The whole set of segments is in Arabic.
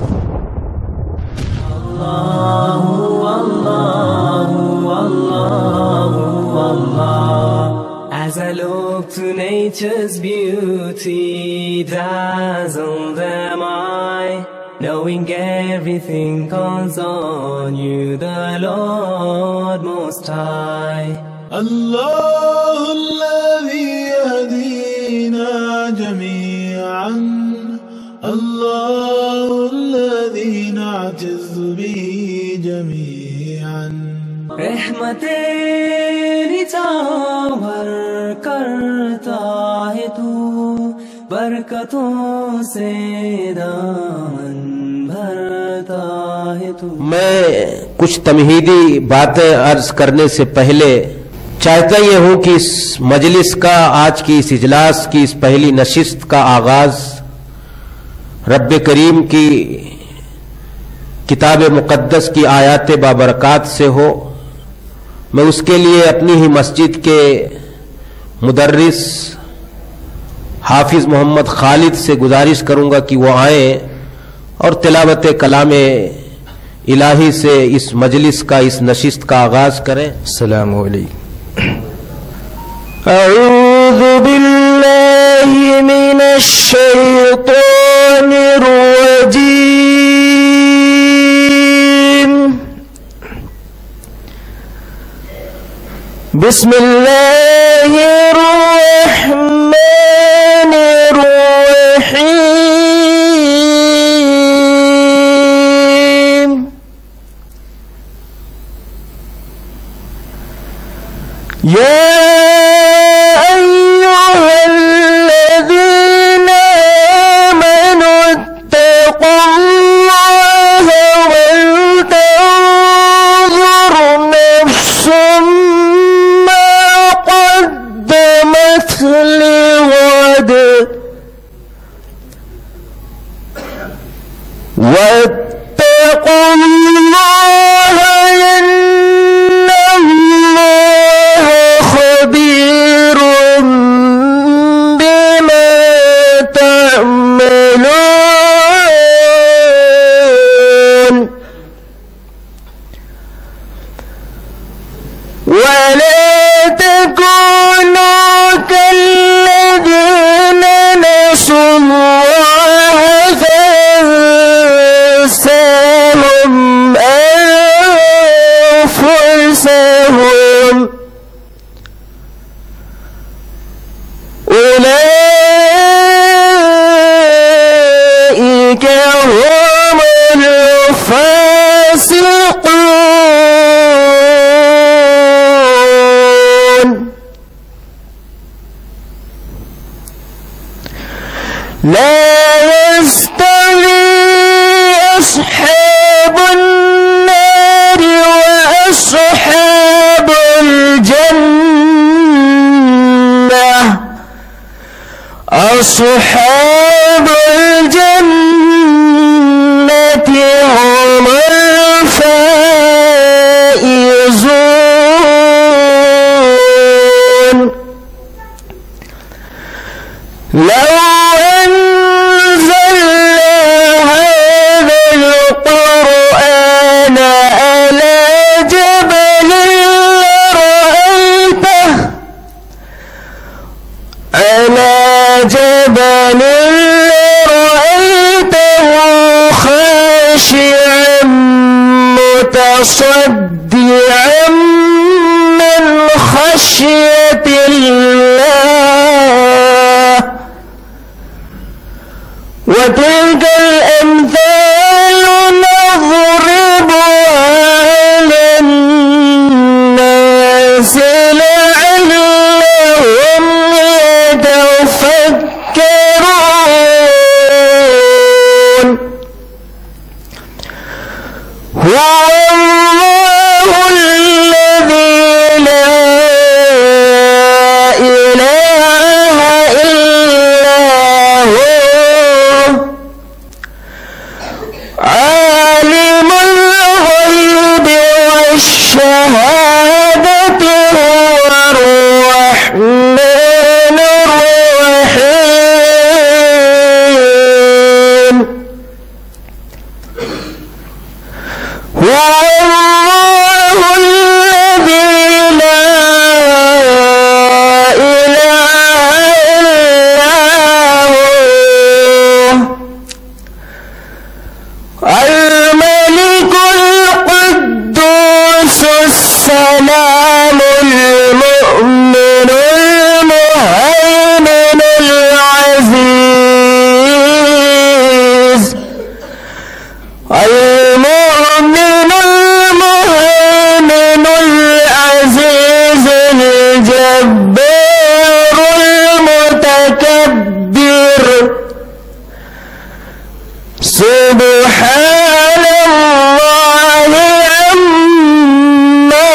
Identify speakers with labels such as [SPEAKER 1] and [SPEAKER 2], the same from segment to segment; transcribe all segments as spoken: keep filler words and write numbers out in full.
[SPEAKER 1] As I look to nature's beauty, dazzled am I, knowing everything calls on you, the Lord Most High.
[SPEAKER 2] الله الذي يهدينا جميعا، الله الذي نعتز به جميعا.
[SPEAKER 1] रहमतें निछावर करता है तू, बरकतों से दामन भरता है तू।
[SPEAKER 3] मैं कुछ तमहीदी बातें अर्ज करने से पहले चाहता ये हूं कि इस मजलिस का, आज की इस इजलास की इस पहली नशिस्त का आगाज रब्बे करीम की किताब मुक़द्दस की आयात बाबरकात से हो। मैं उसके लिए अपनी ही मस्जिद के मुदर्रिस हाफिज मोहम्मद खालिद से गुजारिश करूंगा कि वो आए और तिलावत कलामे इलाही से इस मजलिस का, इस नशिस्त का आगाज करें। अस्सलामु अलैकुम। अऊज़ु बिल्लाहि मिनश शैतानिर रजीम। बिस्मिल्लाहिर्रहमानिर्रहीम। या अय्युहल्लज़ीना आमनू इत्तक़ुल्लाह वलतंज़ुर नफ्सुम लिगद वत्तक़ुल्लाह इन्नल्लाह ख़बीरुम बिमा तअमलून। वला तकूनू कल्लज़ीना नसू अल्लाह फअंसाहुम अनफुसहुम उलाइका हुमुल फासिक़ून। لا يستوي أصحاب النار وأصحاب الجنة، أصحاب الجنة هم الفائزون. لو جبل رأيته خاشعا متصدعا من خشية الله. وتلك الأمثال نضربها للناس لعلهم يتفكرون. هو الله الذي لا إله إلا هو
[SPEAKER 4] سبحان الله عما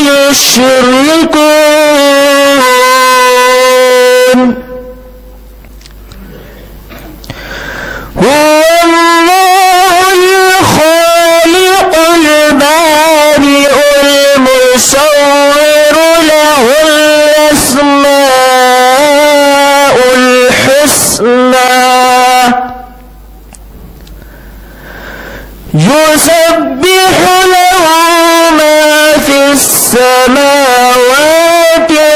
[SPEAKER 4] يشركون هو الله الخالق البارئ المصور له الأسماء الحسنى يسبح له ما في السماوات